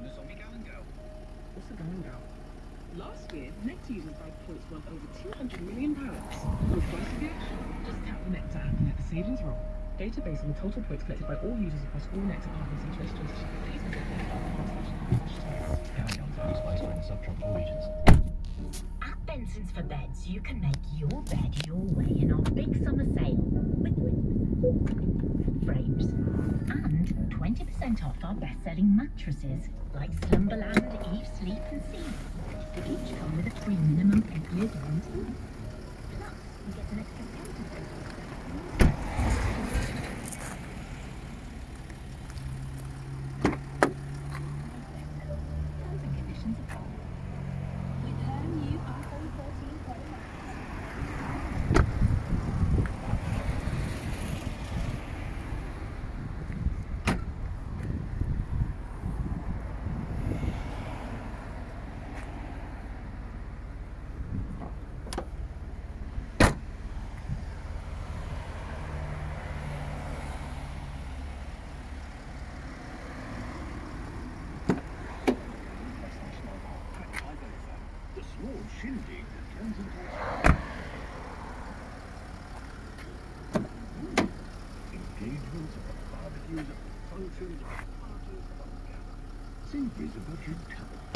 What's the going go? Last year, Nectar users bagged points worth over £200 million. For price of the action, just tap the Nectar app and let the savings roll. Database on the total points collected by all users across all Nectar partners in 2022. Please visit nectar.com/terms. Carry on for space in the subtropical regions. At Benson's for Beds, you can make your bed your way in our big summer sale with frames and 20% off our best-selling mattresses like Slumberland, Eve Sleep and Sea. They each come with a free minimum 8-year guarantee. Plus, you get an extra 10%. Terms and conditions apply. With her new iPhone 14 Pro Max. The small shindig that turns into engagements, barbecues, functions, parties, See Visible Gym Talent.